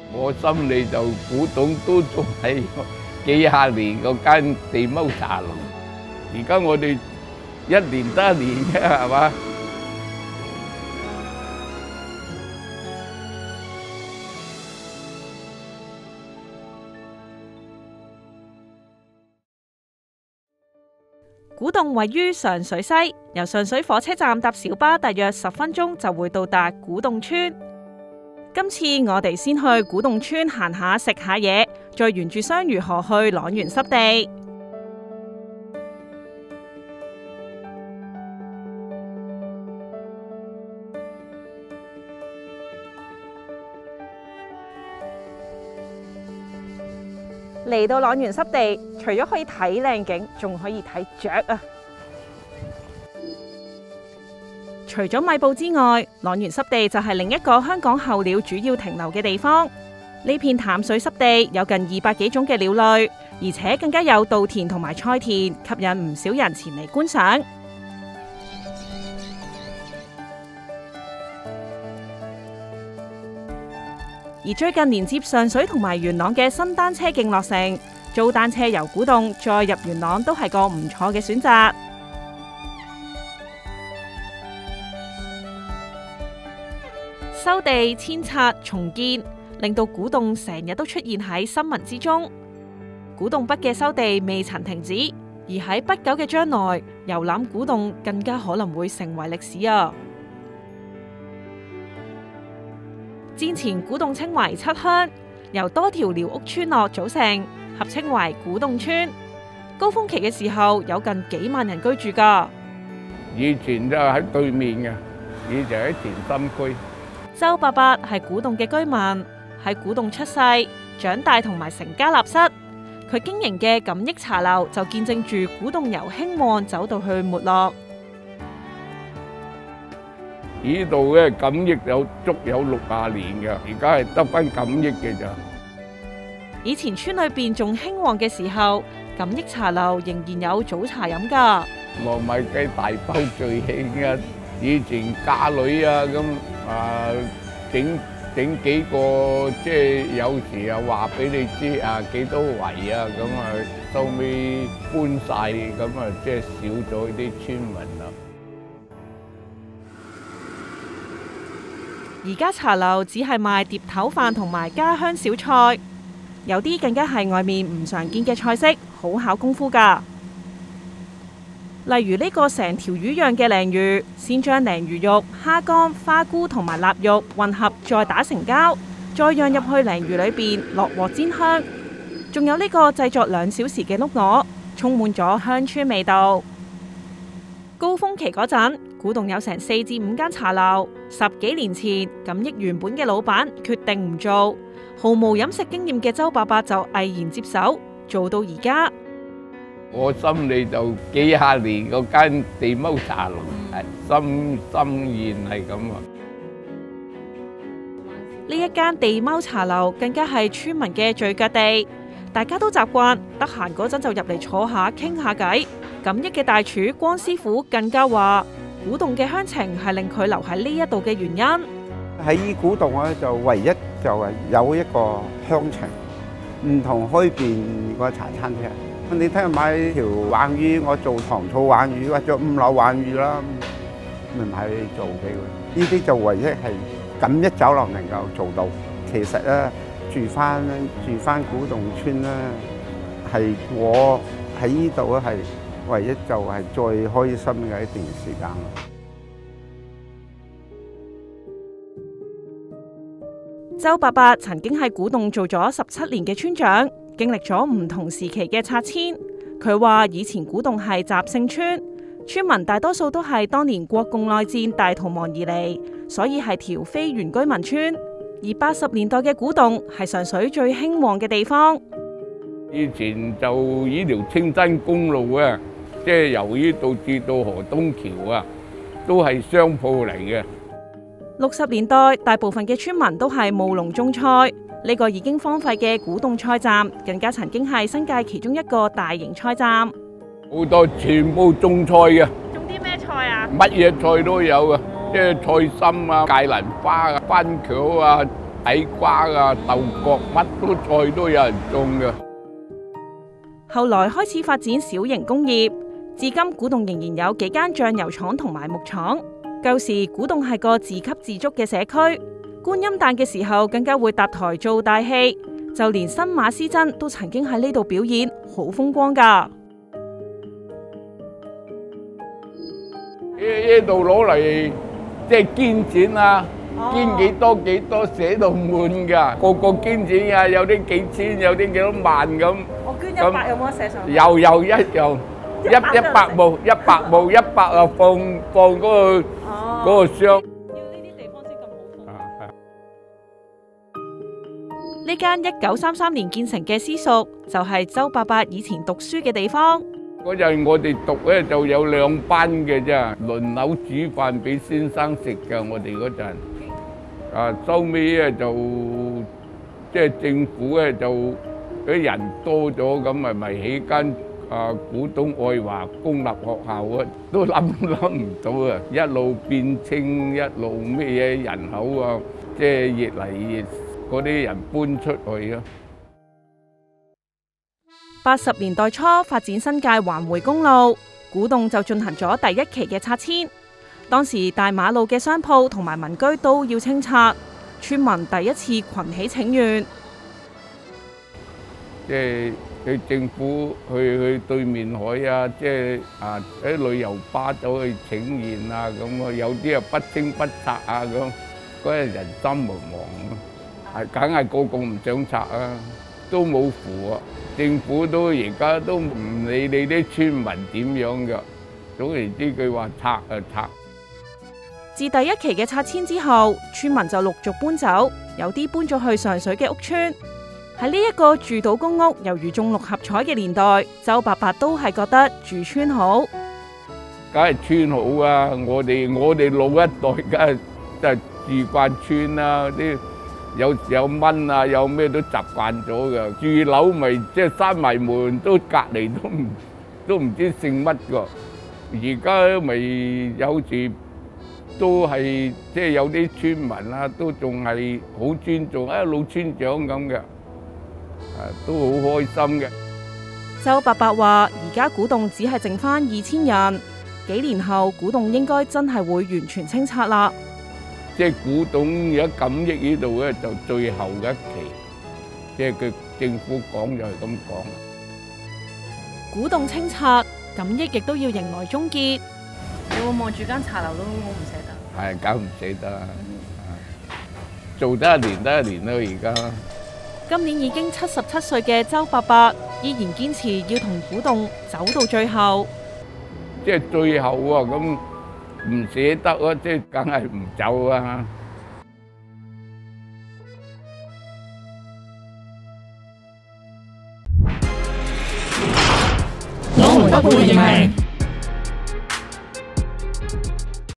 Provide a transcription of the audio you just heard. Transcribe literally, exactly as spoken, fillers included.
我心裏就古董都仲係幾廿年嗰間地踎茶樓，而家我哋一年得一年啫，係嘛？ 古洞位於上水西，由上水火車站搭小巴大約十分鐘就會到達古洞村。今次我哋先去古洞村行下食下嘢，再沿住雙魚河去塱原濕地。嚟到塱原濕地，除咗可以睇靚景，仲可以睇雀啊！除咗米埔之外，塱原濕地就係另一個香港候鳥主要停留嘅地方。呢片淡水濕地有近二百幾種嘅鳥類，而且更加有稻田同埋菜田，吸引唔少人前嚟觀賞。而最近連接上水同埋元朗嘅新單車徑落成，租單車由古洞再入元朗都係個唔錯嘅選擇。收地、遷拆、重建，令到古洞成日都出現喺新聞之中。古洞北嘅收地未曾停止，而喺不久嘅將來，遊覽古洞更加可能會成為歷史啊！戰前古洞稱為七鄉，由多條寮屋村落組成，合稱為古洞村。高峰期嘅時候有近幾萬人居住噶。 以前就喺對面嘅，以前喺田心區。 周伯伯係古洞嘅居民，喺古洞出世、長大同埋成家立室。佢經營嘅錦益茶樓就見證住古洞由興旺走到去沒落。 呢度嘅錦益有足有六廿年嘅，而家係得翻錦益嘅咋。 以前村裏邊仲興旺嘅時候，錦益茶樓仍然有早茶飲噶。 糯米雞大包最興啊！以前嫁女啊咁啊，整整幾個，即係有時又話俾你知啊幾多圍啊，咁啊收尾搬晒，咁啊即係少咗啲村民啦。 而家茶樓只係賣碟頭飯同埋家鄉小菜，有啲更加係外面唔常見嘅菜式，好考功夫㗎。例如呢個成條魚樣嘅鯪魚，先將鯪魚肉、蝦乾、花菇同埋臘肉混合，再打成膠，再釀入去鯪魚裏邊落鑊煎香。仲有呢個製作兩小時嘅碌鵝，充滿咗鄉村味道。高峰期嗰陣，古洞有成四至五間茶樓。十幾年前，錦益原本嘅老闆決定唔做，毫無飲食經驗嘅周伯伯就毅然接手，做到而家。 我心裏就幾廿年嗰間地踎茶樓，係心心願係咁啊！ 呢一間地踎茶樓更加係村民嘅聚腳地，大家都習慣得閒嗰陣就入嚟坐下傾下偈。錦益嘅大廚光師傅更加話，古洞嘅鄉情係令佢留喺呢一度嘅原因。 喺古洞咧，就唯一就係有一個鄉情，唔同開邊個茶餐廳。你聽日買條鯇魚，我做糖醋鯇魚或者五柳鯇魚啦，咪買做俾佢。呢啲就唯一係錦益酒樓能夠做到。其實咧，住翻住翻古洞村咧，係我喺呢度咧係唯一就係最開心嘅一段時間。 周伯伯曾經喺古洞做咗十七年嘅村長，經歷咗唔同時期嘅拆遷。佢話以前古洞係雜姓村，村民大多數都係當年國共內戰大逃亡而嚟，所以係條非原居民村。而八十年代嘅古洞係上水最興旺嘅地方。 以前就呢條青山公路啊，即係由呢度至到河東橋啊，都係商鋪嚟嘅。 六十年代，大部分嘅村民都係務農種菜。呢個已經荒廢嘅古洞菜站，更加曾經係新界其中一個大型菜站。 好多全部種菜嘅。 種啲咩菜啊？ 乜嘢菜都有啊，即係菜心啊、芥蘭花啊、番茄啊、 矮瓜啊、豆角乜都菜都有人種嘅。 後來開始發展小型工業，至今古洞仍然有幾間醬油廠同埋木廠。舊時古洞係個自給自足嘅社區，觀音誕嘅時候更加會搭台做大戲，就連新馬師曾都曾經喺呢度表演，好風光㗎。 呢度攞嚟即係捐錢啊！捐幾多幾多寫到滿㗎，個個捐錢啊，有啲幾千，有啲幾多萬咁。 我捐一百有冇得寫上去？ 有有一樣一一百部一百部一百啊，放放嗰個嗰個箱。要呢啲地方先咁好風。 呢間一九三三年建成嘅私塾，就係周伯伯以前讀書嘅地方。 嗰陣我哋讀咧就有兩班嘅啫，輪流煮飯俾先生食㗎。我哋嗰陣。啊，收尾咧就即係政府咧就啲人多咗，咁咪咪起間啊古洞愛華公立學校啊，都諗諗唔到啊！一路變清，一路咩嘢人口啊，即係越嚟越嗰啲人搬出去啊！ 八十年代初發展新界環迴公路，古洞就進行咗第一期嘅拆遷。當時大馬路嘅商鋪同埋民居都要清拆，村民第一次群起請願。 即係去政府去去對面海啊，即係啊啲旅遊巴走去請願啊咁啊，有啲啊不清不拆啊咁，嗰陣人心惶惶，係梗係個個唔想拆啊，都冇符啊！政府都而家都唔理你啲村民點樣㗎，總言之佢話拆啊拆。 自第一期嘅拆遷之後，村民就陸續搬走，有啲搬咗去上水嘅屋村。喺呢一個住到公屋猶如中六合彩嘅年代，周伯伯都係覺得住村好。 梗係村好啊！我哋我哋老一代梗係真係住慣村啦，啲有有蚊啊，有咩都習慣咗㗎。住樓咪即係閂埋門，都隔離都唔都唔知姓乜㗎。而家咪有時。都係即係有啲村民啦，都仲係好尊重啊老村長咁嘅，啊都好開心嘅。 周伯伯話：而家古洞只係剩翻二千人，幾年後古洞應該真係會完全清拆啦。 即係古洞而家錦益呢度咧，就最後嘅一期，即係佢政府講就係咁講。 古洞清拆，錦益亦都要迎來終結。你會望住間茶樓都好唔捨得。 係，梗唔捨得啦。做得一年得一年啦，而家。 今年已經七十七歲嘅周伯伯，依然堅持要同古洞走到最後。 即係最後啊，咁唔捨得啊，即係梗係唔走啊。 我們不負認命。